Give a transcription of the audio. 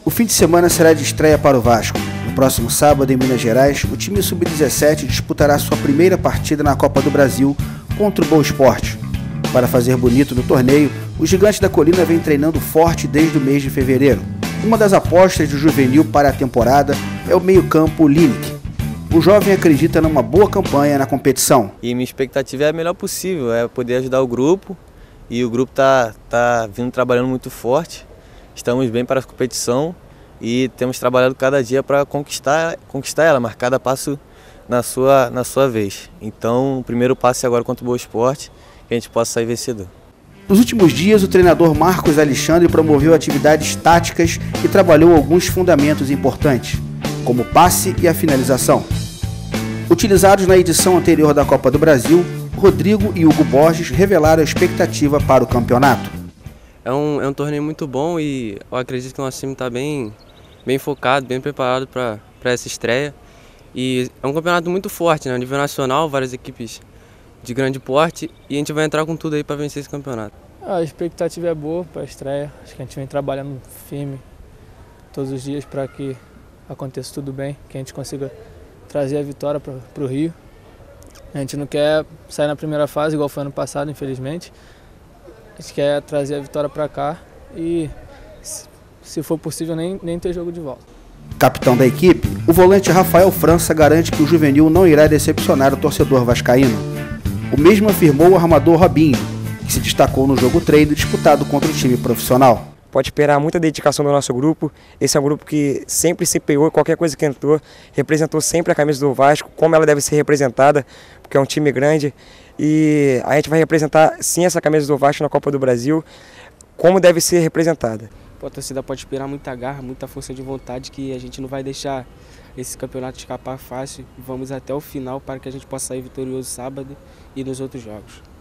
O fim de semana será de estreia para o Vasco. No próximo sábado, em Minas Gerais, o time sub-17 disputará sua primeira partida na Copa do Brasil contra o Boa Esporte. Para fazer bonito no torneio, o Gigante da Colina vem treinando forte desde o mês de fevereiro. Uma das apostas do juvenil para a temporada é o meio-campo Lineker. O jovem acredita numa boa campanha na competição. E minha expectativa é a melhor possível, é poder ajudar o grupo. E o grupo tá vindo trabalhando muito forte. Estamos bem para a competição e temos trabalhado cada dia para conquistar ela, mas cada passo na sua vez. Então, o primeiro passo é agora contra o Boa Esporte, que a gente possa sair vencedor. Nos últimos dias, o treinador Marcos Alexandre promoveu atividades táticas e trabalhou alguns fundamentos importantes, como o passe e a finalização. Utilizados na edição anterior da Copa do Brasil, Rodrigo e Hugo Borges revelaram a expectativa para o campeonato. É um torneio muito bom e eu acredito que o nosso time está bem focado, bem preparado para essa estreia. E é um campeonato muito forte, né? A nível nacional, várias equipes de grande porte, e a gente vai entrar com tudo aí para vencer esse campeonato. A expectativa é boa para a estreia, acho que a gente vem trabalhando firme todos os dias para que aconteça tudo bem, que a gente consiga trazer a vitória para o Rio. A gente não quer sair na primeira fase, igual foi ano passado, infelizmente. A gente quer trazer a vitória para cá e, se for possível, nem ter jogo de volta. Capitão da equipe, o volante Rafael França garante que o juvenil não irá decepcionar o torcedor vascaíno. O mesmo afirmou o armador Robinho, que se destacou no jogo treino disputado contra o time profissional. Pode esperar muita dedicação do nosso grupo. Esse é um grupo que sempre se empenhou, qualquer coisa que entrou, representou sempre a camisa do Vasco, como ela deve ser representada, porque é um time grande. E a gente vai representar sim essa camisa do Vasco na Copa do Brasil, como deve ser representada. A torcida pode esperar muita garra, muita força de vontade, que a gente não vai deixar esse campeonato escapar fácil. Vamos até o final para que a gente possa sair vitorioso sábado e nos outros jogos.